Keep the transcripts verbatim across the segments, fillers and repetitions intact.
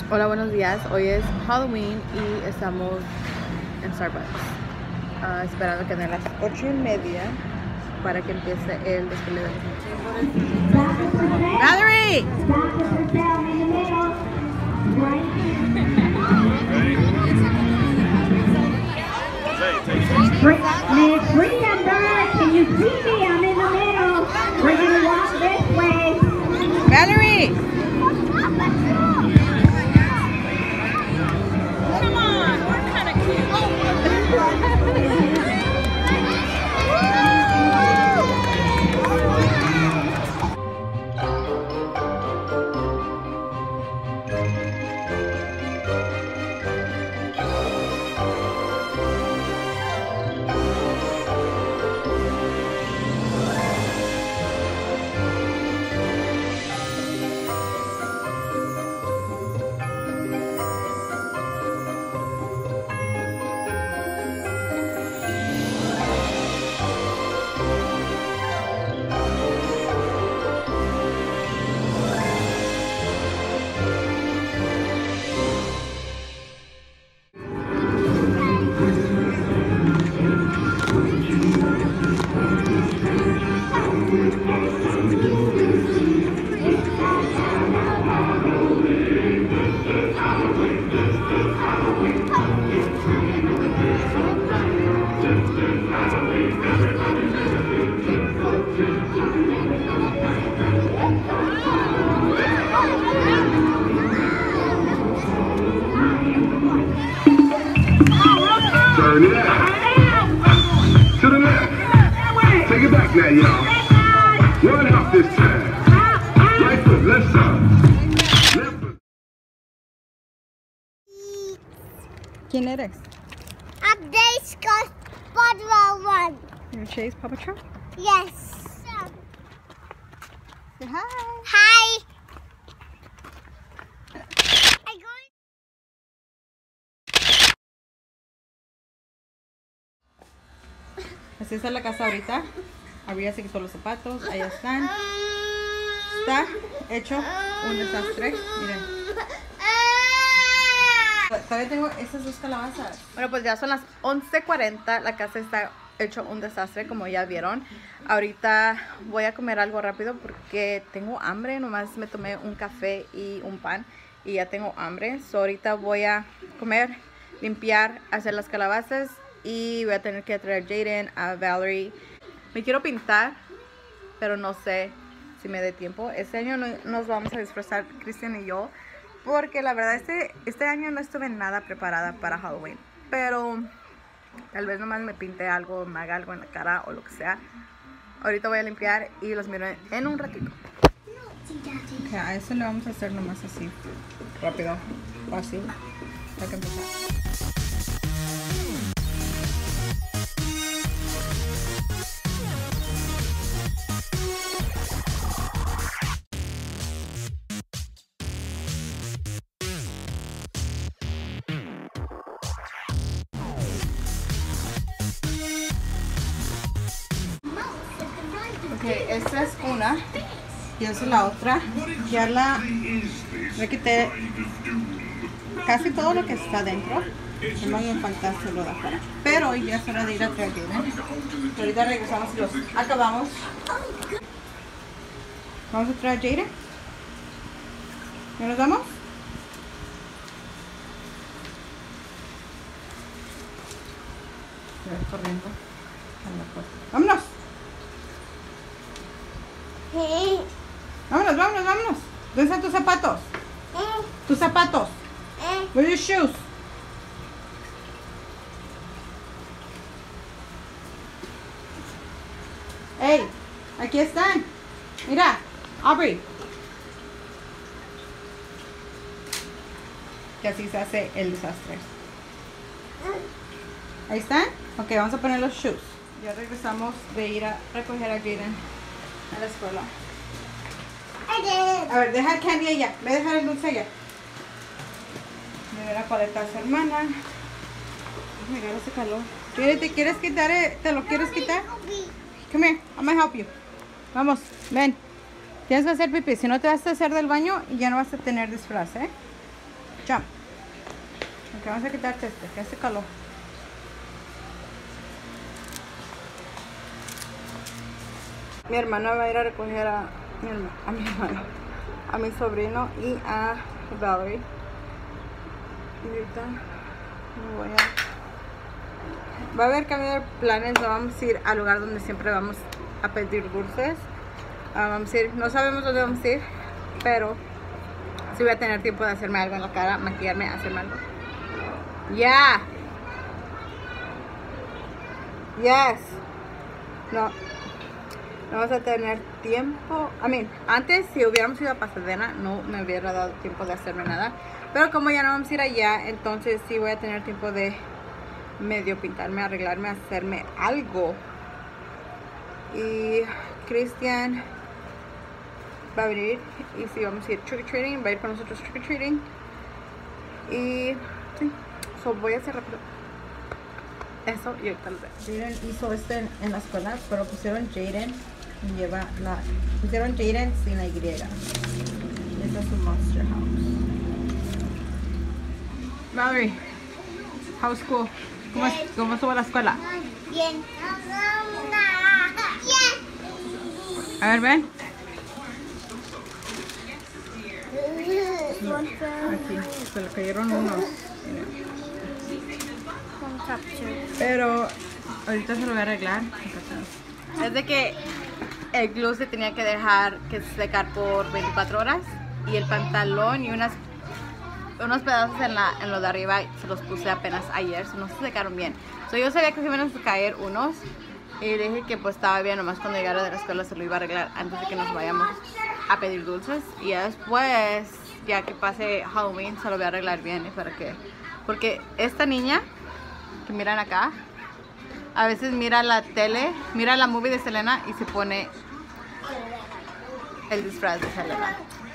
Hola, buenos días. Hoy es Halloween y estamos en Starbucks uh, esperando que den las ocho y media para que empiece el desfile de Valerie. Miss Friedenberg, can you see me? I'm in the middle. We're going to walk this way. Valerie. Come on, we're kind of cute. Turn it out. To the left. Take it back now, y'all. One half this time. Right foot, left side. Left foot. ¿Quién eres? Update Scott Bottle One. You're Chase Paw Patrol? Yes. Say hi. Hi. I'm going. Así está la casa ahorita. Arriba se quitó los zapatos. Ahí están. Está hecho un desastre. Miren. Todavía tengo esas dos calabazas. Bueno, pues ya son las once cuarenta. La casa está hecho un desastre, como ya vieron. Ahorita voy a comer algo rápido porque tengo hambre. Nomás me tomé un café y un pan y ya tengo hambre. So ahorita voy a comer, limpiar, hacer las calabazas y voy a tener que traer a Jaden, a Valerie. Me quiero pintar, pero no sé si me dé tiempo. Este año no, nos vamos a disfrazar Cristian y yo, porque la verdad este, este año no estuve nada preparada para Halloween. Pero tal vez nomás me pinte algo, me haga algo en la cara o lo que sea. Ahorita voy a limpiar y los miro en un ratito. Ok, a eso le vamos a hacer nomás así, rápido, fácil, para que empezar. Ok, esta es una y esa es la otra. Ya la le quité casi todo lo que está dentro. No me falta solo de afuera. Pero ya es hora de ir a traer Jaden. Ahorita regresamos y los acabamos. Vamos a traer a Jaden. ¿Ya nos vamos? Se va corriendo a la puerta. ¡Vámonos! Eh, Vámonos, vámonos, vámonos. ¿Dónde están tus zapatos? eh, Tus zapatos. eh. Where are your shoes? Hey, aquí están. Mira, Aubrey. Que así se hace el desastre. Ahí están. Ok, vamos a poner los shoes. Ya regresamos de ir a recoger a Jaden a la escuela. I did. A ver, deja el candy allá. Ve a dejar el dulce allá. Le doy la paleta a su hermana. Mira ese calor. ¿Te quieres quitar? ¿Te lo quieres quitar? Come here, I'm gonna help you. Vamos, ven. Tienes que hacer pipí. Si no te vas a hacer del baño y ya no vas a tener disfraz, ¿eh? Jump. Ok, vamos a quitarte este, que hace calor. Mi hermana va a ir a recoger a mi, herma, a mi hermano, a mi sobrino y a Valerie. Y ahorita me voy a... Va a haber cambio de planes, no vamos a ir al lugar donde siempre vamos a pedir dulces. Uh, vamos a ir, no sabemos dónde vamos a ir, pero sí voy a tener tiempo de hacerme algo en la cara, maquillarme, hacerme algo. Ya. Yeah. Yes. No. No vamos a tener tiempo. I mean, antes si hubiéramos ido a Pasadena no me hubiera dado tiempo de hacerme nada. Pero como ya no vamos a ir allá, entonces sí voy a tener tiempo de medio pintarme, arreglarme, hacerme algo. Y Cristian va a venir y si vamos a ir trick or treating, va a ir con nosotros trick or treating. Y sí, so voy a hacer rápido eso y ahorita lo veo. Jaden hizo este en, en la escuela, pero pusieron Jaden y lleva la, pusieron Jaden sin la Y. Esta es su Monster House. Valerie, how's school? ¿Cómo, es, ¿Cómo estuvo la escuela? Bien. A ver, ven. Aquí, se le cayeron unos. Pero ahorita se lo voy a arreglar. Es de que el glue se tenía que dejar que secar por veinticuatro horas. Y el pantalón y unas unos pedazos en, la, en lo de arriba se los puse apenas ayer, so no se secaron bien. So yo sabía que se iban a caer unos y dije que pues estaba bien, nomás cuando llegara de la escuela se lo iba a arreglar antes de que nos vayamos a pedir dulces. Y ya después, ya que pase Halloween, se lo voy a arreglar bien. ¿eh? Para que, porque esta niña que miran acá, a veces mira la tele, mira la movie de Selena y se pone el disfraz de Selena.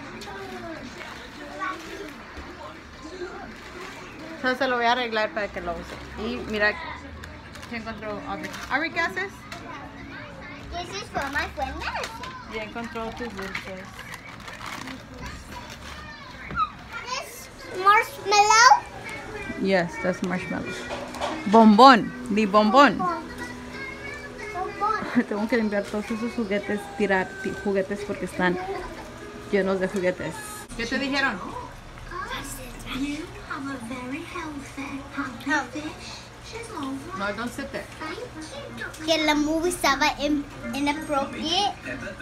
Entonces se lo voy a arreglar para que lo use. Y mira, ya encontró Aubrey. Aubrey, ¿qué haces? This is for my friend Madison. Ya encontró tus dulces. This marshmallow. Yes, that's marshmallow. Bombón, di bombón. Tengo que limpiar todos esos juguetes, tirar juguetes porque están llenos de juguetes. ¿Qué te dijeron? No, don't sit there. Que la movie estaba in, inappropriate.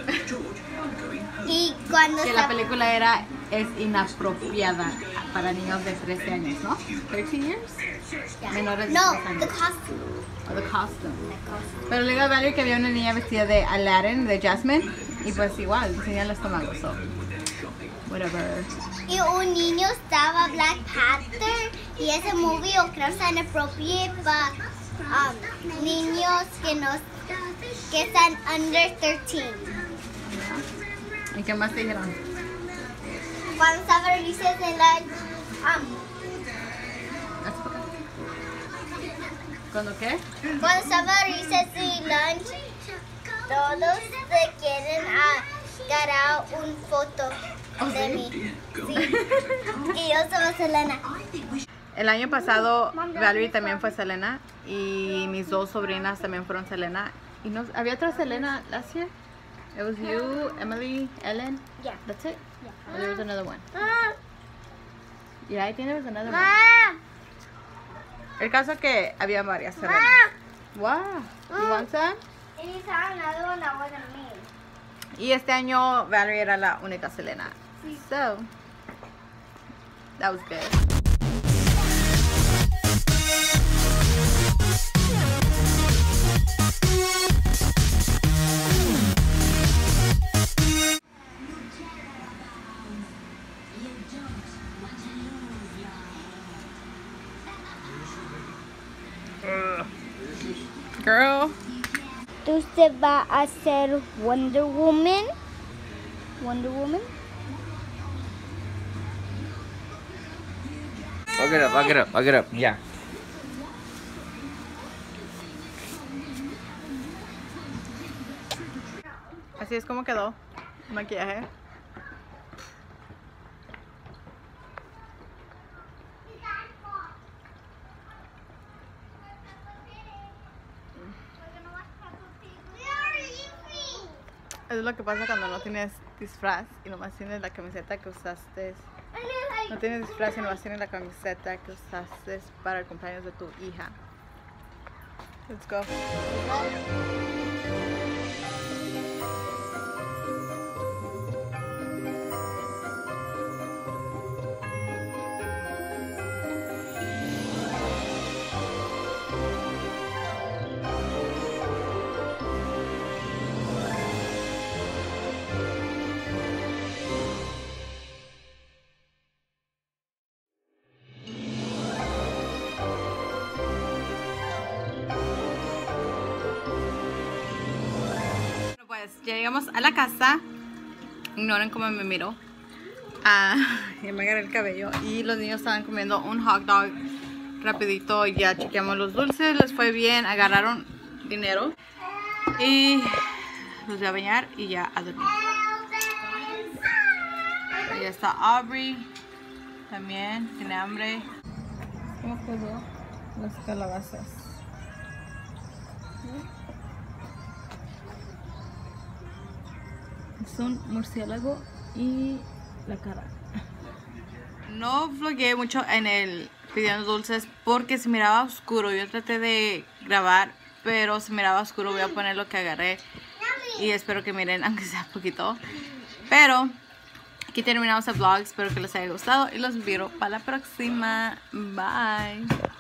Y cuando Que la película era es inapropiada para niños de trece años, ¿no? thirteen years? Menores de No, trece años. the costume. O the costume. Pero le digo a Valerie que había una niña vestida de Aladdin, de Jasmine, y pues igual, enseña el estómago, so whatever. Y un niño estaba Black Panther y ese movie yo creo está inappropriate para um, niños que no que están under thirteen. ¿Y qué más te dijeron? Cuando estaba Reese's en la um, ¿Cuándo qué? cuando estaba Reese's y lunch todos se quieren agarrar un foto de mí. Sí. Y yo soy Selena. El año pasado Valerie también fue Selena y mis dos sobrinas también fueron Selena. Y no, había otra Selena last year. It was you, Emily, Ellen. Yeah. That's it. Yeah. Or there was another one. Yeah, I think there was another one. Ma. El caso que había varias Selena. Wow. You want some? And you saw another one that wasn't me. Y este año Valerie era la única Selena. So that was good. Girl. ¿Usted va a ser Wonder Woman? Wonder Woman? Back it up, back it up, back it up. Ya. Así es como quedó el maquillaje. Es lo que pasa cuando no tienes disfraz y nomás tienes la camiseta que usaste. No tienes disfraz y nomás tienes la camiseta que usaste para el cumpleaños de tu hija. Let's go. Pues ya llegamos a la casa. Ignoren cómo me miro. Ah, ya me agarré el cabello. Y los niños estaban comiendo un hot dog rapidito. Ya chequeamos los dulces, les fue bien. Agarraron dinero. Y los voy a bañar y ya a dormir. Ya está Aubrey. También tiene hambre. ¿Cómo quedó las calabazas? Es un murciélago y la cara. No vlogué mucho en el pidiendo dulces porque se miraba oscuro. Yo traté de grabar, pero se miraba oscuro. Voy a poner lo que agarré y espero que miren, aunque sea poquito. Pero aquí terminamos el vlog. Espero que les haya gustado y los miro para la próxima. Bye.